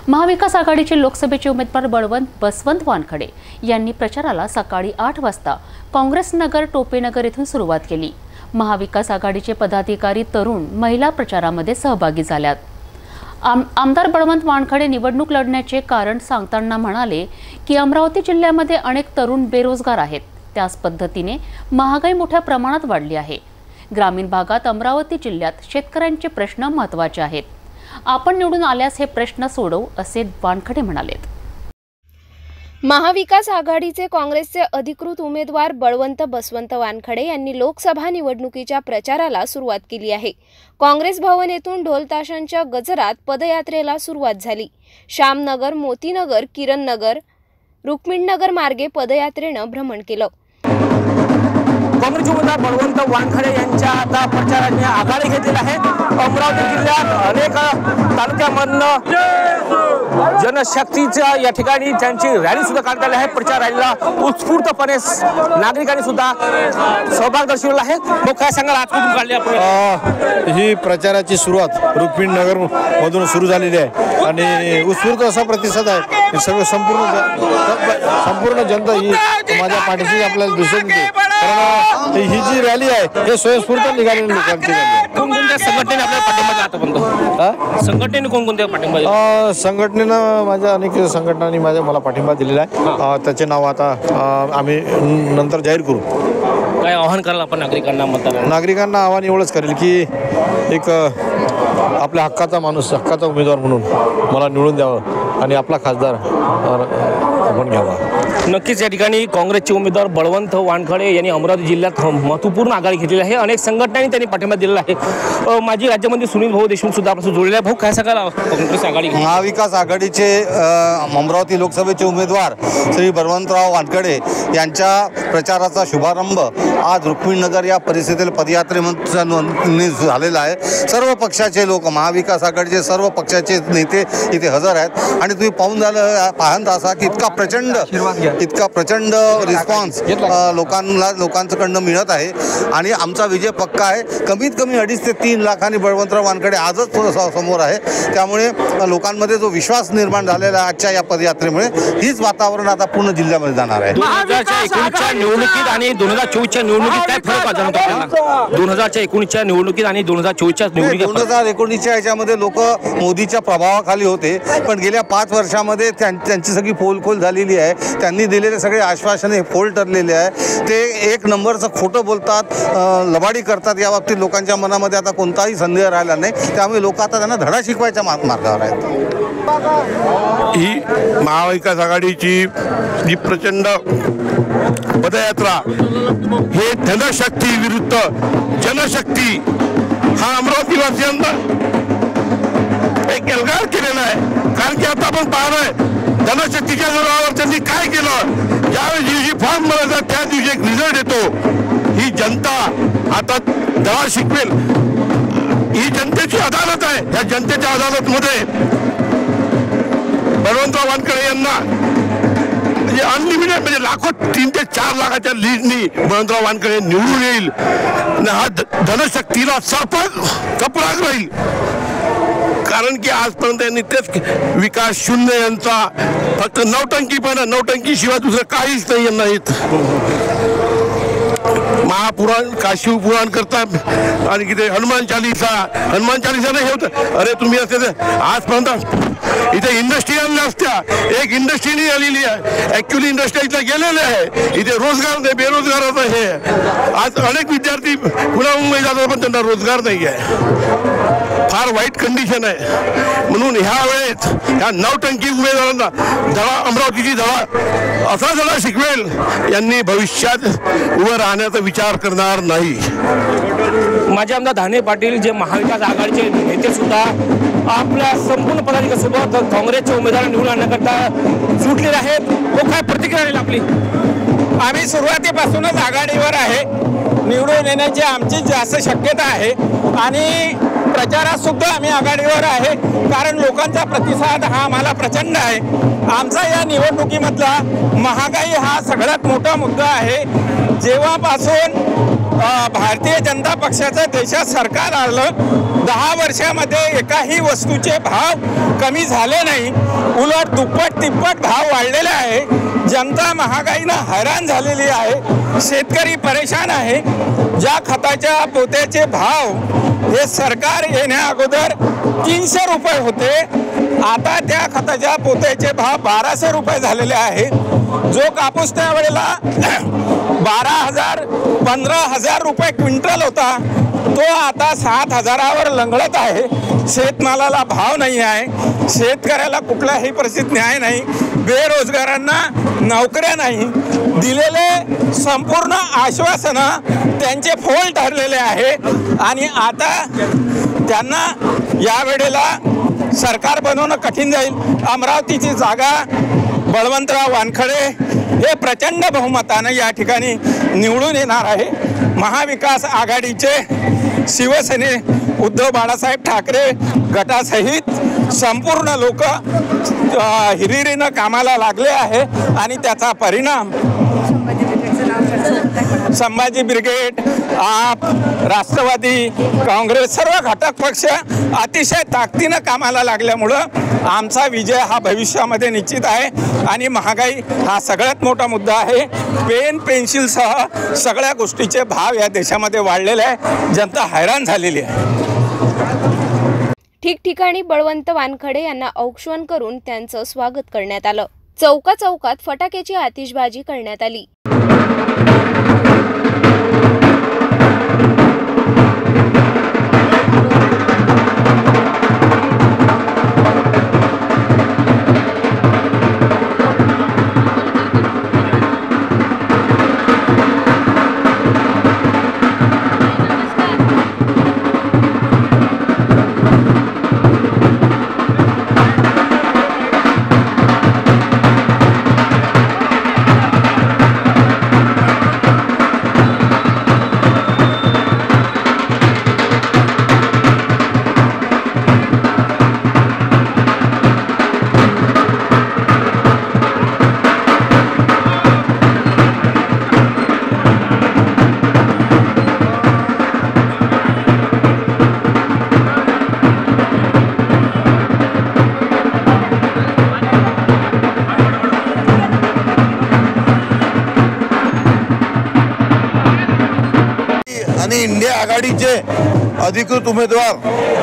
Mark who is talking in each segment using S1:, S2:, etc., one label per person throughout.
S1: महाविकास आघाडीचे लोकसभेचे उमेदवार बसवंत वानखडे यांनी प्रचाराला सकाळी 8 वाजता काँग्रेस नगर टोपेनगर येथून सुरुवात केली। महाविकास आघाडीचे पदाधिकारी तरुण महिला प्रचारामध्ये सहभागी झाल्यात। आमदार बळवंत वानखडे निवडणूक लढण्याचे कारण सांगताना म्हणाले की अमरावती जिल्ह्यामध्ये अनेक तरुण बेरोजगार आहेत, त्याच पद्धतीने महागाई मोठ्या प्रमाणात वाढली आहे। ग्रामीण भागात अमरावती जिल्ह्यात शेतकऱ्यांचे प्रश्न महत्त्वाचे आहेत। आपण निवडून आल्यास हे प्रश्न सोडवू असे वानखडे म्हणाले।
S2: महाविकास आघाडीचे काँग्रेसचे अधिकृत उमेदवार बसवंत वानखडे यांनी लोकसभा निवडणुकीच्या प्रचाराला सुरुवात केली आहे। काँग्रेस भवन येथून ढोल ताशांच्या गजरात पदयात्रेला सुरुवात झाली। श्यामनगर, मोतीनगर, किरणनगर, रुक्मिणनगर मार्गे पदयात्रेनं भ्रमण केलं।
S3: काँग्रेसचे उमेदवार बळवंत वानखडे यांच्या आता प्रचाराने आघाडी घेतलेली आहे। अमरावती जिल्ह्यात अनेक तालुक्यामधनं जनशक्तीच्या या ठिकाणी त्यांची रॅली सुद्धा काढण्यात आली आहे। प्रचार रॅलीला उत्स्फूर्तपणे नागरिकांनी सुद्धा सहभाग दर्शवला आहे। मग काय सांगाल, आज कुठून काढली आपण
S4: ही प्रचाराची सुरुवात रुक्मिणनगर मधून सुरू झालेली आहे आणि उत्स्फूर्त असा प्रतिसाद आहे। सगळं संपूर्ण जनता ही माझ्या पाठीशी आपल्याला दिसून येते, कारण ही जी रॅली आहे हे स्वयंस्फूर्त निघालेली लोकांची रॅली आहे।
S3: कोणकोणत्या संघटनेने आपल्याला पाठिंबा दिला आतापर्यंत? संघटनेने कोणकोणत्या पाठिंबा दिला?
S4: संघटनेनं माझ्या अनेक संघटनांनी मला पाठिंबा दिलेला आहे। त्याचे नाव आता आम्ही नंतर जाहीर करू।
S3: काय आवाहन कराल आपण
S4: नागरिकांना आवाहन एवढंच करेल की एक आपल्या हक्काचा माणूस, हक्काचा उमेदवार म्हणून मला निवडून द्यावं आणि आपला खासदार आपण घ्यावा।
S3: नक्कीच या ठिकाणी काँग्रेसचे उमेदवार बळवंत वानखडे यांनी अमरावती जिल्ह्यात महत्त्वपूर्ण आघाडी घेतलेली आहे। अनेक संघटनांनी त्यांनी पाठिंबा दिलेला आहे। माजी राज्यमंत्री सुनील भाऊ देशमुख सुद्धा आपल्यासोबत जोडलेले आहे। भाऊ, काय सांगाल, काँग्रेस आघाडी
S5: महाविकास आघाडीचे अमरावती लोकसभेचे उमेदवार श्री बळवंतराव वानखडे यांच्या प्रचाराचा शुभारंभ आज रुक्मिणनगर या परिसरातील पदयात्रेमध्ये झालेला आहे। सर्व पक्षाचे लोक, महाविकास आघाडीचे सर्व पक्षाचे नेते इथे हजर आहेत आणि तुम्ही पाहत असा की इतका प्रचंड रिस्पॉन्स लोकांकडनं मिळत आहे आणि आमचा विजय पक्का आहे। कमीत कमी 2.5 ते 3 लाखांनी बळवंतराव वानखडे आजच समोर आहे। त्यामुळे लोकांमध्ये जो विश्वास निर्माण झालेला आहे आजच्या या पदयात्रेमुळे, हीच वातावरण आता पूर्ण जिल्ह्यामध्ये जाणार आहे।
S3: 2019च्या निवडणुकीत आणि 2024च्या निवडणुकीत काय फरक जाणवतो आपल्याला? 2019च्या निवडणुकीत आणि 2024च्या निवडणुकीत
S5: 2019च्या ह्याच्यामध्ये लोक मोदीच्या प्रभावाखाली होते, पण गेल्या 5 वर्षामध्ये त्यांची सगळी पोलखोल झालेली आहे। त्यांनी दिलेले सगळे आश्वासने फोल ठरलेले आहे। ते एक नंबरचं खोटं बोलतात, लबाडी करतात। या बाबतीत लोकांच्या मनामध्ये आता कोणताही संदेह राहिला नाही। त्यामुळे लोक आता त्यांना धडा शिकवायच्या मार्गावर आहेत।
S6: ही महाविकास आघाडीची जी प्रचंड पदयात्रा, हे धनशक्ती विरुद्ध जनशक्ती हा अमरावतीवासियांना एक एल्गार केलेला आहे। कारण की आता आपण पाहतोय जनशक्तीच्या जोरावर त्यांनी काय केलं। ज्यावेळी दिवशी फॉर्म भरायचा त्या दिवशी एक रिझल्ट येतो। ही जनता आता धडा शिकवेल। ही जनतेची अदालत आहे। या जनतेच्या अदालतमध्ये बळवंतराव वानखडे यांना म्हणजे अनलिमिटेड, म्हणजे लाखो 3 ते 4 लाखाच्या लीडनी बळवंतराव वानखडे निवडून येईल आणि हा धनशक्तीला कपराग राहील। कारण की आजपर्यंत यांनी तेच विकास शून्य यांचा फक्त नौटंकी शिवाय दुसरं काहीच नाही यांना येत। महापुराण, काशी पुराण करतात आणि किती हनुमान चालीसा नाही होत। अरे तुम्ही असते आजपर्यंत इथे इंडस्ट्री आणल्या असत्या, एक इंडस्ट्री नाही आलेली आहे। ऍक्च्युली इंडस्ट्री इथं गेलेले आहे। इथे रोजगार नाही, बेरोजगाराचं हे आज अनेक विद्यार्थी पुन्हा मुंबई जातात पण त्यांना रोजगार नाही आहे। फार वाईट कंडिशन आहे। म्हणून ह्या वेळेस ह्या नौटंकी उमेदवारांना अमरावतीची असा धडा शिकवेल, यांनी भविष्यात उभं राहण्याचा विचार करणार नाही।
S3: माझे आमदार धाने पाटील जे महाविकास आघाडीचे नेते सुद्धा आपल्या संपूर्ण पदाधिकाऱ्यांसोबत काँग्रेसचे उमेदवार निवडून आणण्याकरता सुटलेले आहेत। व काय प्रतिक्रिया राहील आपली?
S7: आम्ही सुरुवातीपासूनच आघाडीवर आहे। निवडून येण्याची आमची जास्त शक्यता आहे आणि प्रचारात सुद्धा आम्ही आघाडीवर आहे, कारण लोकांचा प्रतिसाद हा आम्हाला प्रचंड आहे। आमचा या निवडणुकीमधला महागाई हा सगळ्यात मोठा मुद्दा आहे। जेव्हापासून भारतीय जनता पक्षाचं देशात सरकार आलं 10 वर्षामध्ये एकाही वस्तूचे भाव कमी झाले नाही, उलट दुप्पट तिप्पट भाव वाढलेले आहे। जनता महागाईनं हैराण झालेली आहे, शेतकरी परेशान आहे। ज्या खताच्या पोत्याचे भाव हे सरकार येण्या अगोदर 300 रुपये होते, आता त्या खताच्या पोत्याचे भाव 1200 रुपये झालेले आहे। जो कापूस त्यावेळेला 12,000 15,000 रुपये क्विंटल होता, तो आता 7,000वर लंगडत आहे। शेतमालाला भाव नाही आहे, शेतकऱ्याला कुठलाही परिस्थितीत न्याय नाही, बेरोजगारांना नोकऱ्या नाही, दिलेले संपूर्ण आश्वासनं त्यांचे फोल ठरलेले आहे आणि आता त्यांना या वेळेला सरकार बनवणं कठीण जाईल। अमरावतीची जागा बळवंतराव वानखडे हे प्रचंड बहुमतानं या ठिकाणी निवडून येणार आहे। महाविकास आघाडीचे शिवसेने उद्धव बाळासाहेब ठाकरे गटासहित संपूर्ण लोक हिरिरीनं कामाला लागले आहे आणि त्याचा परिणाम संभाजी ब्रिगेड, आप, राष्ट्रवादी काँग्रेस सर्व घटक पक्ष अतिशय ताकदीनं कामाला लागल्यामुळं आमचा विजय हा भविष्यामध्ये निश्चित आहे आणि महागाई हा सगळ्यात मोठा मुद्दा आहे। पेन पेन्सिलसह सगळ्या गोष्टीचे भाव या देशामध्ये वाढलेले आहे, जनता हैराण झालेली आहे।
S2: ठिकठिकाणी बळवंत वानखडे यांना औक्षण करून त्यांचं स्वागत करण्यात आलं। चौकात फटाक्याची आतिषबाजी करण्यात आली।
S4: आणि इंडिया आघाडीचे अधिकृत उमेदवार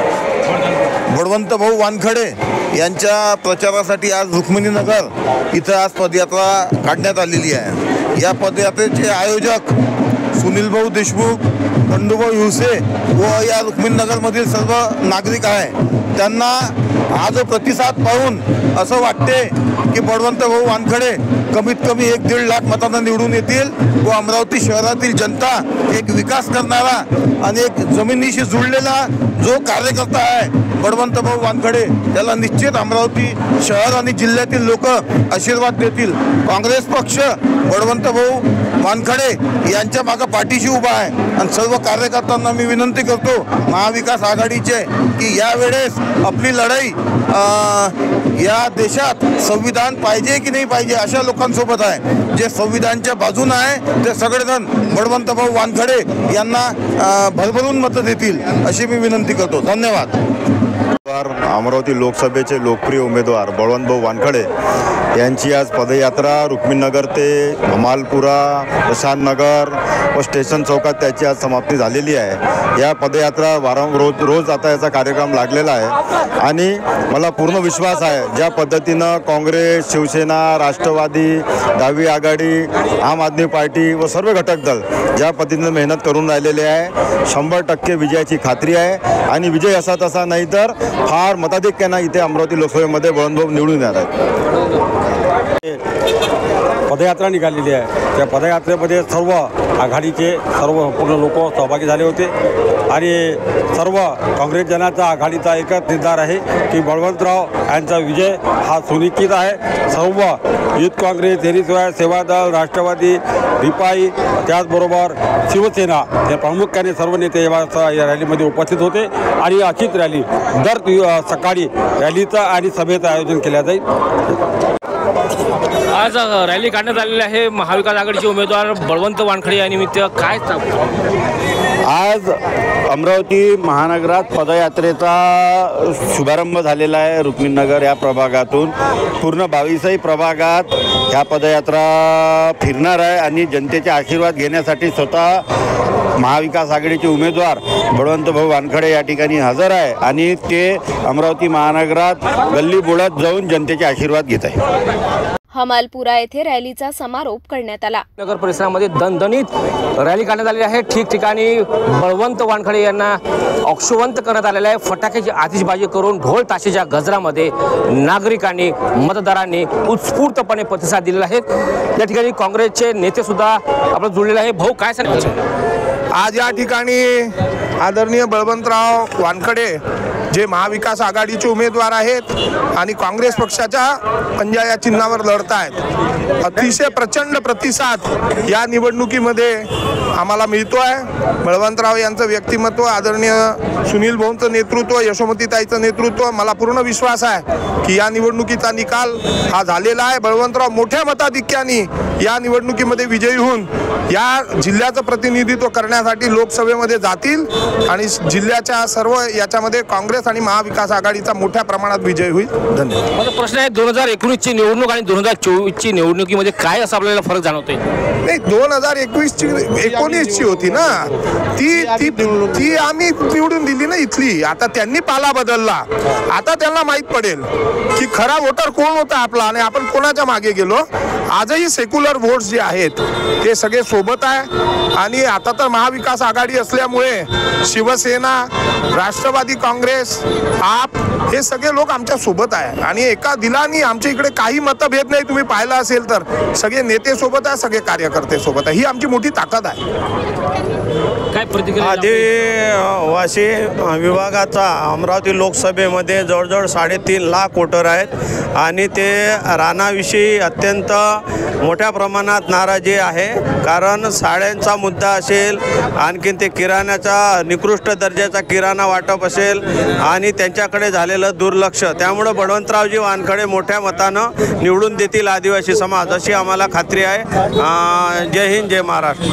S4: बळवंत भाऊ वानखडे यांच्या प्रचारासाठी आज रुक्मिणीनगर इथं आज पदयात्रा काढण्यात आलेली आहे। या पदयात्रेचे आयोजक सुनील भाऊ देशमुख, बंडूभाऊ हिवसे व या रुक्मिणीनगरमधील सर्व नागरिक आहे। त्यांना आज प्रतिसाद पाहून असं वाटते की बळवंत भाऊ वानखडे कमीत कमी 1-1.5 लाख मतांना निवडून येतील व अमरावती शहरातील जनता एक विकास करणारा आणि एक जमिनीशी जुळलेला जो कार्यकर्ता आहे बळवंत भाऊ वानखडे, त्याला निश्चित अमरावती शहर आणि जिल्ह्यातील लोक आशीर्वाद देतील। काँग्रेस पक्ष बळवंत भाऊ वानखडे यांच्या मागे पाठीशी उभा आहे आणि सर्व कार्यकर्त्यांना मी विनंती करतो महाविकास आघाडीचे की यावेळेस आपली लढाई या देशात संविधान पाहिजे की नाही पाहिजे अशा लोकांसोबत आहे। जे संविधानच्या बाजूने आहे ते सगळेजण बळवंत भाऊ वानखडे यांना भरभरून मतं देतील अशी मी विनंती करतो। धन्यवाद।
S8: अमरावती लोकसभेचे लोकप्रिय उमेदवार बळवंत भाऊ वानखडे यांची आज पदयात्रा रुक्मिणीनगर ते भमालपुरा, प्रशांत नगर व स्टेशन चौकात त्याची आज समाप्ती झालेली आहे। या पदयात्रा रोज आता याचा कार्यक्रम लागलेला आहे आणि मला पूर्ण विश्वास आहे ज्या पद्धतीनं काँग्रेस, शिवसेना, राष्ट्रवादी, डावी आघाडी, आम आदमी पार्टी व सर्व घटक दल ज्या पद्धतीनं मेहनत करून राहिलेले आहे 100% विजयाची खात्री आहे आणि विजय असा तसा नाही तर फार मताधिक्यानं इथे अमरावती लोकसभेमध्ये बळवंत भाऊ निवडून येणार आहेत।
S9: पदयात्रा निघालेली आहे, त्या पदयात्रेमध्ये सर्व आघाडीचे सर्व पूर्ण लोक सहभागी झाले होते आणि सर्व काँग्रेस जनाचा आघाडीचा एकच निर्धार आहे की बळवंतराव यांचा विजय हा सुनिश्चित आहे। सर्व युथ काँग्रेस, हेरिसवाय, सेवादल, राष्ट्रवादी, रिपाई त्याचबरोबर शिवसेना या प्रामुख्याने सर्व नेते या रॅलीमध्ये उपस्थित होते आणि अशीच रॅली दर सकाळी रॅलीचं आणि सभेचं आयोजन केलं जाईल।
S3: आज रॅली काढण्यात आलेली आहे महाविकास आघाडीचे उमेदवार बळवंत वानखडे यानिमित्त काय
S10: आज अमरावती महानगरात पदयात्रेचा शुभारंभ झालेला आहे। रुक्मिणीनगर या प्रभागातून पूर्ण 22ही प्रभागात ह्या पदयात्रा फिरणार आहे आणि जनतेचे आशीर्वाद घेण्यासाठी स्वतः महाविकास आघाडीचे उमेदवार बळवंत भाऊ वानखडे या ठिकाणी हजर आहे आणि ते अमरावती महानगरात गल्ली बोळात जाऊन जनतेचे आशीर्वाद घेत आहे।
S2: हमालपुरा येथे रॅलीचा समारोप करण्यात आला।
S3: नगर परिसरामध्ये दणदणीत रॅली काढण्यात आलेली आहे। ठिकठिकाणी बळवंत वानखडे यांना औक्षवंत करण्यात आलेले आहे। फटाक्याची आतिषबाजी करून ढोल ताशेच्या गजरामध्ये नागरिकांनी मतदारांनी उत्स्फूर्तपणे प्रतिसाद दिलेला आहे। या ठिकाणी काँग्रेसचे नेते सुद्धा आपलं जुळलेले आहे। भाऊ काय सांगायचं?
S11: आज या ठिकाणी आदरणीय बळवंतराव वानखडे जे महाविकास आघाडीचे उमेदवार आहेत आणि काँग्रेस पक्षाच्या पंजा या चिन्हावर लढत आहेत। अतिशय प्रचंड प्रतिसाद या निवडणुकीमध्ये आम्हाला मिळतो आहे। बळवंतराव यांचं व्यक्तिमत्व, आदरणीय सुनील भाऊंचं नेतृत्व, यशोमतीताईचं नेतृत्व, मला पूर्ण विश्वास आहे की या निवडणुकीचा निकाल हा झालेला आहे। बळवंतराव मोठ्या मताधिक्याने या निवडणुकीमध्ये विजयी होऊन या जिल्ह्याचं प्रतिनिधित्व करण्यासाठी लोकसभेमध्ये जातील आणि जिल्ह्याच्या सर्व याच्यामध्ये काँग्रेस आणि महाविकास आघाडीचा मोठ्या प्रमाणात विजय होईल। धन्यवाद।
S3: माझा प्रश्न आहे 2019ची निवडणूक आणि 2024ची निवडणुकीमध्ये काय असा आपल्याला फरक जाणवतोय?
S11: नाही, 2019ची होती ना ती आम्ही निवडून दिली ना इथली। आता त्यांनी पाला बदलला, आता त्यांना माहीत पडेल की खरा वोटर कोण होता आपला आणि आपण कोणाच्या मागे गेलो। आजही सेक्युलर वोट्स जे आहेत ते सगळे सोबत आहे आणि आता तर महाविकास आघाडी असल्यामुळे शिवसेना, राष्ट्रवादी काँग्रेस, आप हे सगळे लोक आमच्या सोबत आहे आणि एका दिलानी आमच्या इकडे काही मतभेद नाही। तुम्ही पाहिलं असेल तर सगळे नेते सोबत आहे, सगळे कार्यकर्ते सोबत आहे। ही आमची मोठी ताकद आहे।
S3: काय प्रतिक्रिया?
S12: आदिवासी विभागाचा अमरावती लोकसभेमध्ये जवळजवळ 3.5 लाख वोटर आहेत आणि ते राणाविषयी अत्यंत मोठ्या प्रमाणात नाराजी आहे। कारण साड्यांचा मुद्दा असेल, आणखीन ते किराण्याचा निकृष्ट दर्जाचा किराणा वाटप असेल आणि त्यांच्याकडे झालेलं दुर्लक्ष, त्यामुळे बळवंतरावजी वानखडे मोठ्या मतानं निवडून देतील आदिवासी समाज, अशी आम्हाला खात्री आहे। जय हिंद, जय महाराष्ट्र।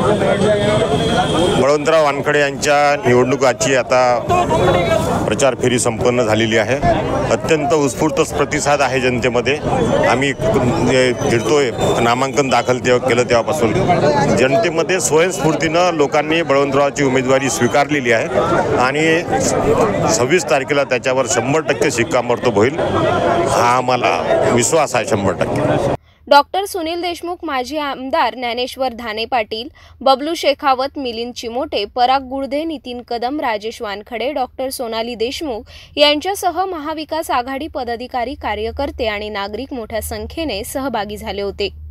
S8: बळवंतराव वानखडे यांच्या निवडणुकाची आता प्रचार फेरी संपन्न झालेली आहे। अत्यंत उत्स्फूर्त प्रतिसाद आहे जनतेमध्ये। आम्ही फिरतोय, नामांकन दाखल केलं तेव्हापासून जनतेमध्ये स्वयंस्फूर्तीनं लोकांनी बळवंतरावची उमेदवारी स्वीकारलेली आहे आणि 26 तारखेला त्याच्यावर 100% शिक्कामोर्तब होईल, हा आम्हाला विश्वास आहे 100%।
S2: डॉक्टर सुनील देशमुख, माजी आमदार ज्ञानेश्वर धाने पाटील, बबलू शेखावत, मिलिंद चिमोटे, पराग गुडधे, नितीन कदम, राजेश वानखडे, डॉक्टर सोनाली देशमुख यांच्यासह महाविकास आघाडी पदाधिकारी, कार्यकर्ते आणि नागरिक मोठ्या संख्येने सहभागी झाले होते।